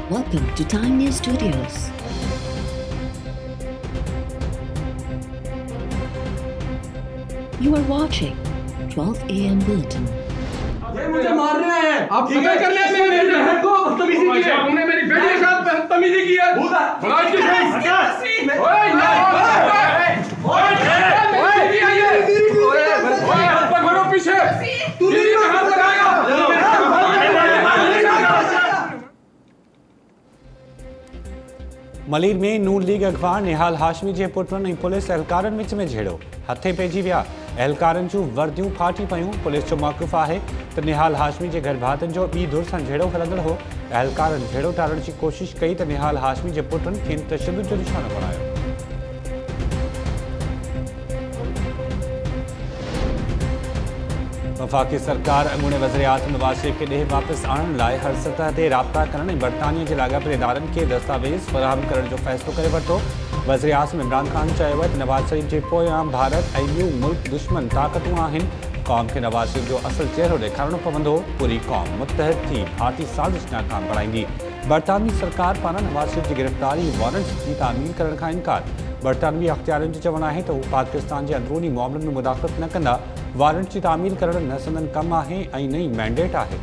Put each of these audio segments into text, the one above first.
Welcome to Time News Studios. You are watching 12 AM Bulletin. ये मुझे मार रहे हैं। आप कत्ल कर ले मेरी बहन को बदतमीजी की है। तुमने मेरी बेटी के साथ बदतमीजी की है। बड़ा इसकी सही। ओए पकड़ो पीछे। तू मेरी पे हाथ लगाएगा। मलीर में नून लीग अखबार निहाल हाशमी के पुटनि पुलिस एहलकारनि विच में झेड़ो हथे पइजी विया एहलकारनि जूं वर्दियूं फाटी पयूं पुलिस जो मौक़िफ़ आहे त निहाल हाशमी के घर भातियुनि जो ॿी धुर सां झेड़ो हलंदड़ हो एहलकारनि झेड़ो टारण की कोशिश कई त निहाल हाशमी के पुटनि खेनि तशद्दुद जो निशानो बणायो। वफाकी सरकार अॻूणे वज़ीर आज़म नवाज़ शरीफ़ के ॾे वापसि आणण लाइ हर सतह ते राब्ता करण ऐं बरतानिया के लाॻापियल इदारनि खे दस्तावेज़ फ़राहम करण जो फ़ैसिलो करे वरितो। वज़ीर आज़म इमरान ख़ान चयो आहे त नवाज़ शरीफ़ जे पोयां भारत ऐं ॿियूं मुल्क दुश्मन ताक़तूं आहिनि। क़ौम खे नवाज़ शरीफ़ जो असुलु चेहरो ॾेखारणो पवंदो। पूरी क़ौम मुतहद थी भारतीय साज़िश नाकाम बणाईंदी। बरतानवी सरकार पारां नवाज़ शरीफ़ की गिरफ़्तारी वारंट्स की तामील करण खां इनकार। बरतानवी अख़्तियारनि जो चवणु आहे त हू पाकिस्तान के अंदरूनी मामलनि में मुदाख़लत न कंदा। वारंट की तामील करण न संदन कम आहे ऐं नई मैंडेट आहे।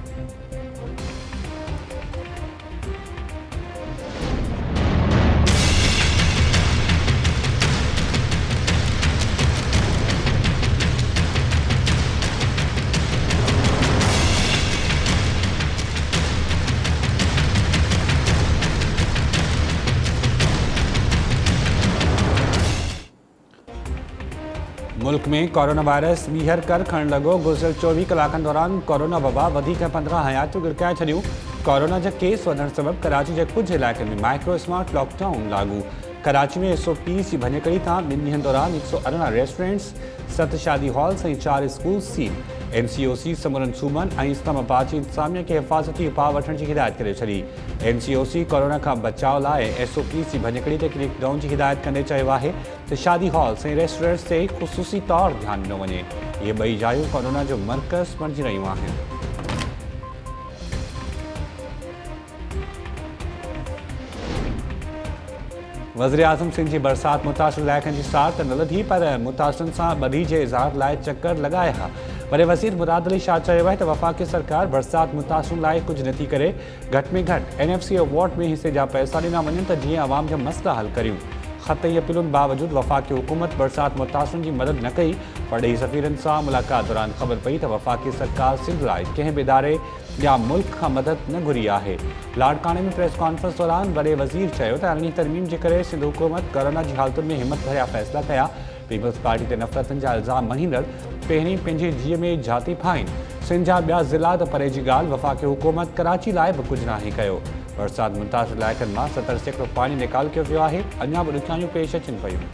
मुल्क में कोरोना वायरस ॿीहर कर खणण लॻो। गुज़िरियल 24 कलाकनि दौरान कोरोना वबा वधीक 15 हयातियूं गिरकाए छॾियूं। कोरोना जा केस वधण सबबि कराची के कुछ इलाइक़नि में माइक्रो स्मार्ट लॉकडाउन लागू। कराची में 120 की भञकड़ी तां 2 ॾींहनि दौरान 118 रेस्टोरेंट्स 7 शादी हॉल्स ऐं 4 स्कूल सील। MCOC समूरनि सूबनि ऐं इस्लामाबाद जी इंतज़ामिया खे हिफ़ाज़ती उपाउ वठण की हिदायत करे छॾी। MCOC कोरोना का बचाव लाइ SOPs की भञकड़ी ते क्रैकडाउन की हिदायत कंदे चयो आहे त शादी हॉल्स ऐं रेस्टोरेंट्स ते ख़ुसूसी तौर ध्यान ॾिनो वञे। इहे ॿई जायूं कोरोना जो मर्कज़ बणिजी रहियूं आहिनि। वज़ीर आज़म सिंध की बरसात मुतासिर इलाइक़नि की सार त न लधी पर मुतासिरनि सां ॿधी जे इज़हार लाइ चकर लॻाया हा। पर वज़ीर मुराद अली शाह चयो आहे त वफ़ाक़ी सरकार बरसात मुतासिरनि लाइ कुझु नथी करे। घटि में घटि NFC अवॉर्ड में हिसे जा पैसा ॾिना वञनि त जीअं अवाम जा मसइला हल करियूं। ख़त ऐं अपीलुनि बावजूदि वफ़ाक़ी हुकूमत बरसात मुतासिरनि की मदद न कई। परॾेही सफ़ीरनि सां मुलाक़ात दौरान ख़बर पई त वफ़ाक़ी सरकार सिंध लाइ कंहिं बि इदारे या मुल्क खां मदद न घुरी आहे। लाड़काने में प्रेस कॉन्फ्रेंस दौरान वॾे वज़ीर चयो त अरिड़हीं तरमीम जे करे सिंध हुकूमत कोरोना की हालतुनि में हिम्मत भरिया फ़ैसिला कया। पीपल्स पार्टी ते नफ़रतनि जा इल्ज़ाम महींदड़ पहिरीं पंहिंजे जीअ में जाती फाहिनि। सिंध जा ॿिया ज़िला त परे जी ॻाल्हि वफ़ाक़ी हुकूमत कराची लाइ बि कुझु नाहे कयो। बरसात मुतासिर इलाइक़नि मां 70% पानी निकाल कयो वियो आहे। अञा बि ॾुखियाइयूं पेश अचनि पयूं।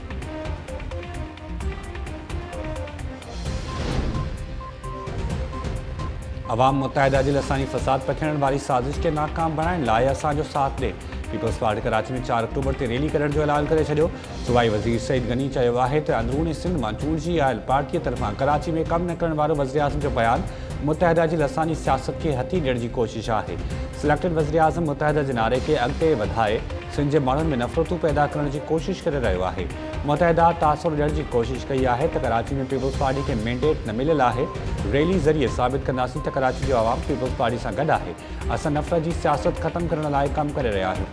अवाम मुत्तहिदा दिल असांजी फ़साद पखेड़ण वारी साज़िश के नाकाम बणाइण लाइ असांजो साथ ॾे। पीपल्स पार्टी कराची में 4 अक्टूबर ते रैली करण जो ऐलान करे छॾियो। सूबाई वज़ीर सईद गनी चयो आहे त अंदरूनी सिंध मां चूंडिजी आयल पार्टीअ तरफ़ां कराची में कमु न करण वारो वज़ीर आज़म जो बयानु मुत्तहिदा जी असांजी सियासत खे हथी ॾियण की कोशिश आहे। सिलेक्टेड वज़ीर आज़म मुत्तहिदा जे नारे खे अॻिते वधाए सिंध जे माण्हुनि में नफ़रतूं पैदा करण की कोशिश करे रहियो आहे। मुत्तहिदा तासुर ॾियण की कोशिश कई आहे त कराची में पीपल्स पार्टी के मैंडेट न मिलियल आहे। रैली ज़रिए साबित कंदासीं त कराची जो आवाम पीपल्स पार्टी सां गॾु आहे। असां नफ़रत की सियासत ख़त्म करण लाइ कमु करे रहिया आहियूं।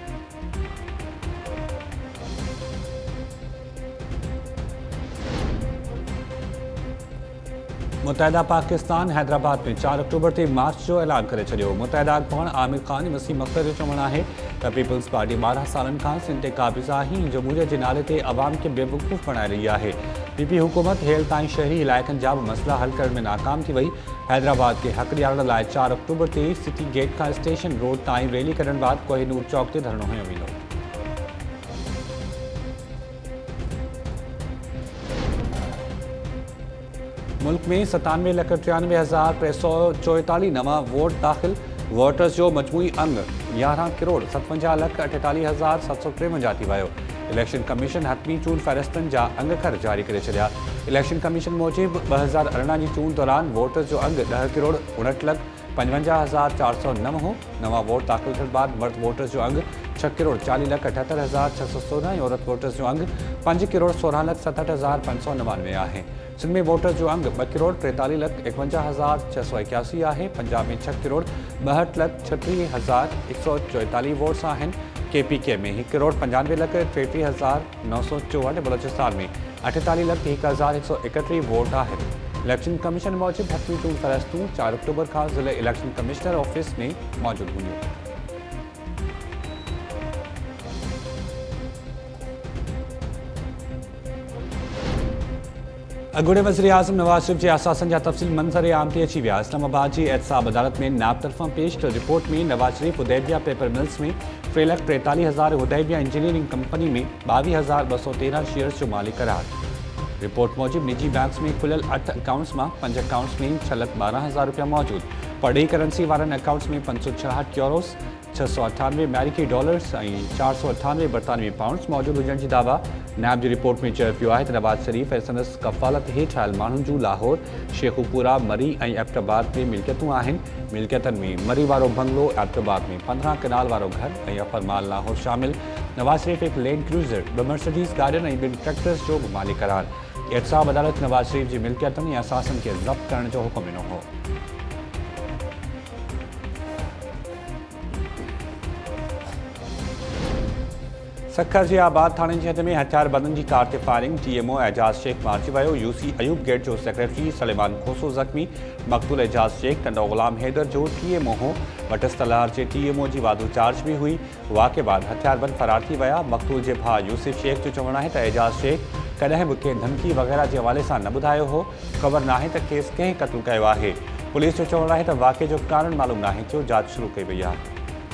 मुत्तहिदा पाकिस्तान हैदराबाद में 4 अक्टूबर ते मार्च जो ऐलान करे छॾियो। मुत्तहिदा अॻवान आमिर ख़ान वसीम अख्तर जो चवणु आहे त पीपल्स पार्टी 12 सालनि खां सिंध ते क़ाबिज़ आहे ऐं जमहूरियत जे नाले ते अवाम खे बेवकूफ़ बणाए रही आहे। PP हुकूमत हेल ताईं शहरी इलाइक़नि जा बि मसइला हल करण में नाकाम थी वई। हैदराबाद के हक़ ॾियारण लाइ 4 अक्टूबर ते सिटी गेट खां स्टेशन रोड ताईं रैली कढण बाद कोहिनूर चौक ते धरणो हंयो वेंदो। मुल्क में 97,93,344 नवा वोट दाखिल। वोटर्स जो मजमूई अंग 11,57,48,753 थी वियो। इलेक्शन कमीशन हतमी चूंड फ़हरिस्तनि जा अंग खर जारी करे छॾिया। इलेक्शन कमीशन मूजिब 2018 जी चूंड दौरान वोटर्स जो अंग 10,59,00,000 55,409 नवा वोट दाख़िल थियण बाद मर्द वोटर्स जो अंग 6,40,78,616 ऐं औरत वोटर्स जो अंग 5,16,67,599 आहे। सिंध में वोटर्स जो अंग 2,43,51,681 आहे। पंजाब में 6,62,36,36,144 वोट्स आहिनि। KPK में 1,95,33,964 बलोचिस्तान में 48,01,131 वोट आहिनि। इलेक्शन कमीशन मूजिब हतमी टूल फ़हरिस्तूं 4 अक्टूबर खां ज़िले इलेक्शन कमिश्नर ऑफिस में मौजूद हुयूं। अॻूणे वज़ीर आज़म नवाज़ शरीफ़ जे असासन जा तफ़सील मंज़र आम ते अची विया। इस्लामाबाद जी एहतसाब अदालत में नाब तरफ़ां पेश कयल रिपोर्ट में नवाज़ शरीफ़ हुदैबिया पेपर मिल्स में 3,43,000 हुदैबिया इंजीनियरिंग कंपनी में 22,213 शेयर्स जो मालिक करार। रिपोर्ट मूजिब निजी बैंक्स में खुलियल 8 अकाउंट्स में 5 अकाउंट्स में 6,12,000 रुपया मौजूद। पढ़ी करेंसी वारनि अकाउंट्स में 566 यूरोस, 698 अमेरिकी डॉलर्स ऐं 498 बरतानवी पाउंड्स मौजूद हुजण जी दावा। नैब जी रिपोर्ट में चयो पियो आहे त नवाज़ शरीफ़ ऐं संदसि कफ़ालत हेठि आयल माण्हुनि जूं लाहौर, शेखुपुरा, मरी ऐं एबटाबाद में मिल्कियतूं आहिनि। मिल्कियतनि में मरी वारो बंगलो, एबटाबाद में 15 कनाल वारो घर ऐं अफरमाल लाहौर शामिल। नवाज़ शरीफ़ हिकु लैंड क्रूज़र, 2 मर्सिडीज़ गाॾियुनि ऐं 2 ट्रैक्टर्स जो बि मालिक करार। एहतसाब अदालत नवाज़ शरीफ़ जी मिल्कियतनि ऐं असासनि खे ज़ब्त करण जो हुकुम ॾिनो हो। सखर जे आबाद थाणे जी हद में हथियारबंदनि जी कार ते फायरिंग। TMO एजाज़ शेख मारिजी वियो। UC अयूब गेट जो सेक्रेटरी सलेमान खोसो ज़ख़्मी। मक़तूल एजाज़ शेख कंडो ग़ुलाम हैदर जो TMO हो। वटस तलहार जे TMO जी वाधू चार्ज भी हुई। वाक़े बाद हथियारबंद फ़रार थी विया। मक़तूल जे भाउ यूसुफ शेख जो चवणु आहे त एजाज़ शेख कॾहिं बि कंहिं धमकी वग़ैरह जे हवाले सां न ॿुधायो हो। ख़बर नाहे त खेसि कंहिं क़त्ल कयो आहे। पुलिस जो चवणु आहे त वाक़े जो कारण मालूम नाहे थियो। जांच शुरू कई वई आहे।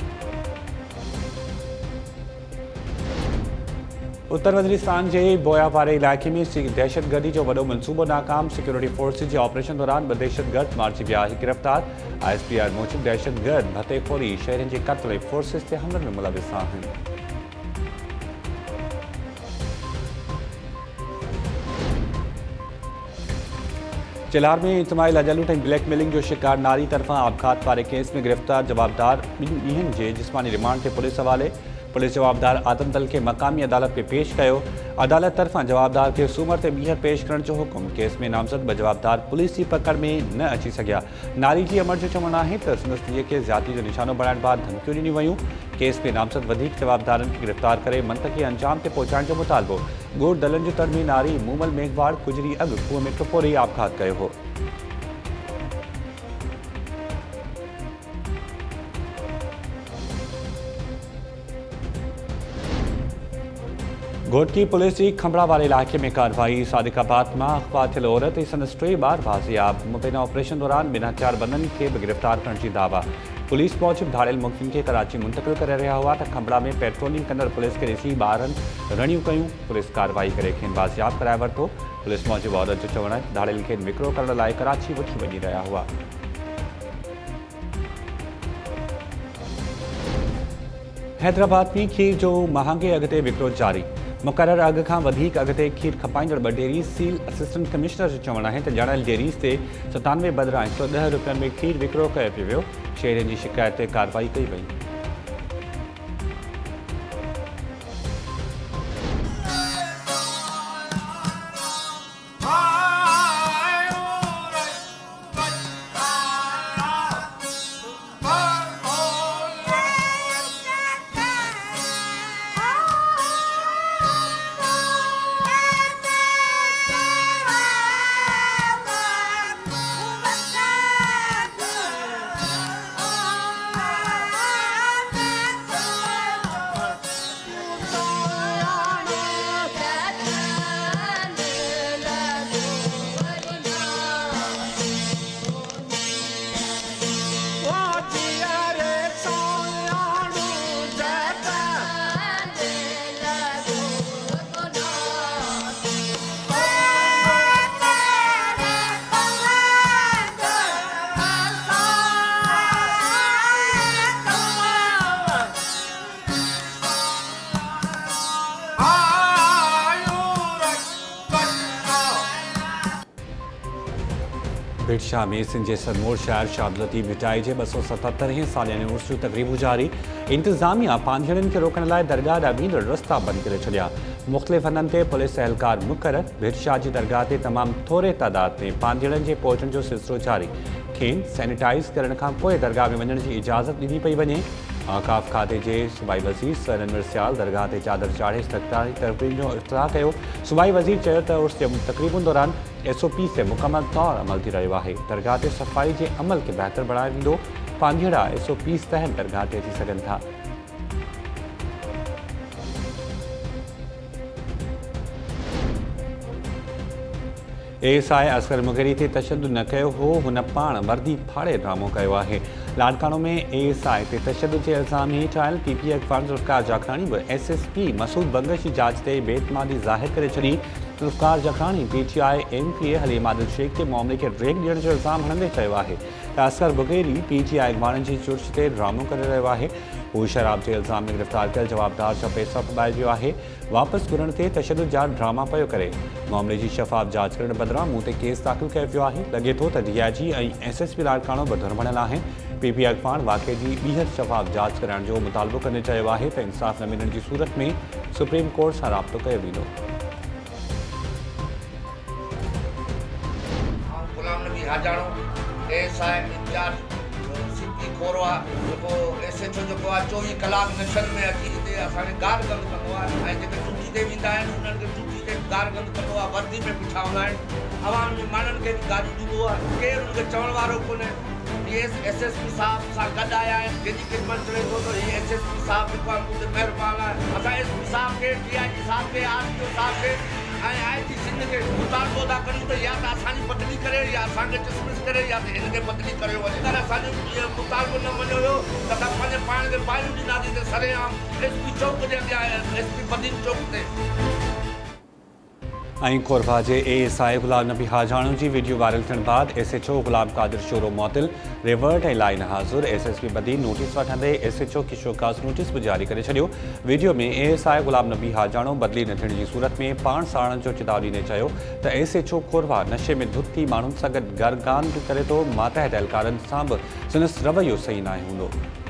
उत्तर वज़ीरिस्तान जे बोयापारे इलाइक़े में दहशतगर्दी जो वॾो मनसूबो नाकाम। सिक्योरिटी फोर्सिस जे ऑपरेशन दौरान 2 दहशतगर्द मारिजी विया। गिरफ़्तार। ISPR मूजिब दहशतगर्द भतेखोरी शहरनि जे क़त्ल ऐं फोर्सिस ते हमलनि में मुलविस आहिनि। चिलार में इतमाही लाजलूट ऐं ब्लैकमेलिंग जो शिकार नारी तरफ़ां आपघात वारे केस में गिरफ़्तार जवाबदार 2 ॾींहंनि जे जिस्मानी रिमांड ते पुलिस हवाले। पुलिस जवाबदार आदमदल के मकामी अदालत में पेश कयो। अदालत तरफ़ां जवाबदार के सूमर ते ॿीहर पेश करण जो हुकुम। केस में नामज़द 2 जवाबदार पुलिस की पकड़ में न अची सघिया। नारी जी अमर जो चवणु आहे त संदसि धीअ खे ज़्यादती जो निशानो बणाइण बाद धमकियूं ॾिनियूं वयूं। केस में नामज़द वधीक जवाबदारनि खे गिरफ़्तार करे मंतक़ी अंजाम ते पहुचाइण जो मुतालबो। ॻोठ दलनि जो तड़मी नारी मूमल मेघवाड़ गुजरी अॻु खूह में टुपोरे आपघात कयो हो। घोटकी पुलिस की खंबड़ा वाले इलाके में कार्रवाई। सादिकाबाद में अगवा थियल औरत ऐं संदसि 3 ॿार बाज़ियाब। मुबैना ऑपरेशन दौरान 2 हथियारबंदनि खे बि गिरफ़्तार करण जी दावा। पुलिस मूजिब धाड़ियल मुख़्तलिन खे कराची मुंतक़िल करे रहिया हुआ त खंबड़ा में पेट्रोलिंग कंदड़ पुलिस खे ॾिसी ॿारनि रड़ियूं कयूं। पुलिस कार्रवाई करे खेनि बाज़ियाब कराए वरितो। पुलिस मूजिब औरत जो चवणु आहे त धाड़ियल खे विकिरो करण लाइ कराची वठी वञी रहिया हुआ। हैदराबाद में खीर जो महांगे अघ ते विकिरो जारी। मुक़रर अघ खां वधीक अघ ते खीर खपाईंदड़ 2 डेयरी सील असिस्टेंट कमिश्नर जो चवणु आहे त ॼाणल डेयरीज़ ते 97 बदिरां 110 रुपयनि में खीर विकिरो कयो पियो वियो। शहरियुनि जी शिकायत ते कार्रवाई कई वई। भिटशा में सिंध जे सरमोर शहर शाहदलती भिटाई जे 277 सालियाने उर्स जूं तक़रीबूं जारी। इंतज़ामिया पांधिड़नि खे रोकण लाइ दरगाह ॾांहुं वेंदड़ रस्ता बंदि करे छॾिया। मुख़्तलिफ़ हंधनि ते पुलिस एहलकार मुक़रर। भिटशा जी दरगाह ते तमामु थोरे तइदाद में पांधिड़नि जे पहुचण जो सिलसिलो जारी। खेनि सैनिटाइज़ करण खां पोइ दरगाह में वञण जी इजाज़त ॾिनी पई वञे। आकाफ खाते जे सूबाई वज़ीर सर अनवर सियाल दरगाह ते चादर चाढ़े इस्तक़बाली तक़रीब जो इफ़्तिताह कयो। सूबाई वज़ीर चयो त उर्स जे तक़रीबुनि दौरान SOP ते मुकमल तौर अमल थी रहियो आहे। दरगाह ते सफ़ाई जे अमल खे बहितर बणाए वेंदो। पांधिड़ा SOPs तहत दरगाह ते अची सघनि था। ASI असगर मुगेरी ते तशद्दुद न कयो हो, हुन पाण वर्दी फाड़े ड्रामो कयो आहे। लाड़कानो में ASI ते तशद्दुद जे इल्ज़ाम हेठि आयल PPI अख़बार ज़ुल्फ़िकार जाखराणी बि SSP मसूद बंगश जी जांच ते बेइतमादी ज़ाहिर करे छॾी। ज़ुल्फ़िकार जाखराणी PTI MPA हलीम आदिल शेख ते मामले खे रेग ॾियण जो इल्ज़ाम हणंदे चयो आहे त असगर मुगेरी PTI अख़बारनि जी चुर्च ते ड्रामो करे रहियो आहे। हू शराब जे इल्ज़ाम में गिरफ़्तार कयल जवाबदार जा पैसा फॿाए वियो आहे। वापसि घुरण ते तशद्दुद जा ड्रामा पियो करे। मामले जी शफ़ाफ़ जांच करण बदिरां मूं ते केस दाख़िल कयो वियो आहे। लॻे थो त DIG ऐं SSP लाड़काणो बि धुरमड़ियल आहिनि। PPI अख़बार वाक़े जी ॿीहर शफ़ाफ़ जांच कराइण जो मुतालबो कंदे चयो आहे त इंसाफ़ न मिलण जी सूरत में सुप्रीम कोर्ट सां राब्तो कयो वेंदो। Ghulam Nabi Hajano ASI incharge CP Khorwah जेको SHO जेको आहे 24 कलाक नशन में अची हिते असांखे गार गंद कंदो आहे ऐं जेके ड्यूटी ते वेंदा आहिनि उन्हनि खे ड्यूटी ते गार गंद कंदो आहे। वर्दी में बीठा हूंदा आहिनि। आवाम में माण्हुनि खे बि गारियूं ॾींदो आहे। केरु उनखे चवण वारो कोन्हे। SSP साहब सां गॾु आया आहिनि। केॾी ख़िदमत चवे थो त हीअ SSP साहब जेको आहे मूं ते महिरबानी आहे। असां SP साहब खे DIG साहब खे RTO साहब खे ऐं IT सिंध खे मुतालबो था करियूं त या त असांजी बदिली करे या असांखे डिसमिस करे या त हिन खे बदिली करे वञे। अगरि असांजो इहो मुतालबो न मञियो हुयो त असां पंहिंजे पाण खे बाहियूं ॾींदासीं त सरेआम SP चौक जे अॻियां SP बदीन चौक ते। ऐं खोरबा जे ASI गुलाम नबी हाजाणो जी वीडियो वायरल थियण बाद SHO गुलाम कादिर शोरो मुअत्तिल रिवर्ट ऐं लाइन हाज़ुर। SSP बदीन नोटिस वठंदे SHO खे शोकास नोटिस बि जारी करे छॾियो। वीडियो में ASI गुलाम नबी हाजाणो बदिली न थियण जी सूरत में पाण साड़ण जो चेतावनी ॾींदे चयो त SHO खोरबा नशे में धुत थी माण्हुनि सां गॾु गरगान बि करे थो। मातहत एहलकारनि सां बि संदसि रवैयो सही न आहे हूंदो।